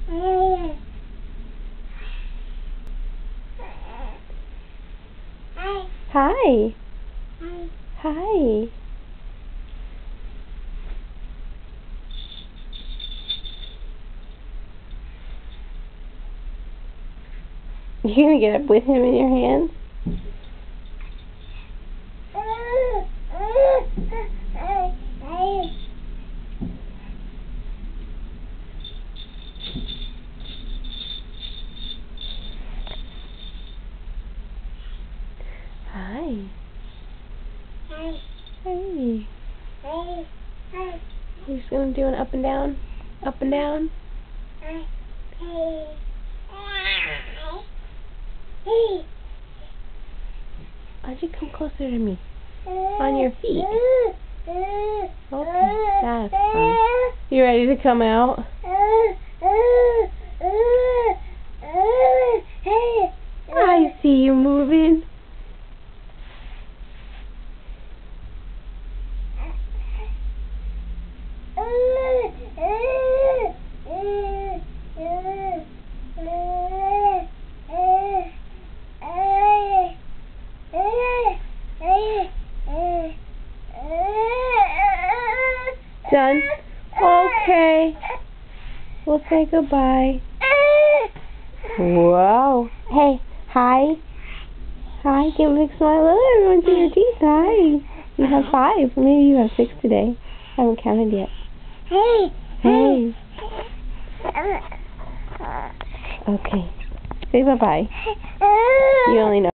Hi. Hi. You gonna get up with him in your hands? Hi. Hey. You just gonna do an up and down? Up and down? Why'd you come closer to me? On your feet. Okay, that's fine. You ready to come out? I see you moving. Done? Okay. We'll say goodbye. Whoa. Hey, hi. Hi, give a big smile. Look, everyone see your teeth. Hi. You have 5. Maybe you have 6 today. I haven't counted yet. Hey. Okay. Say bye-bye. You only know.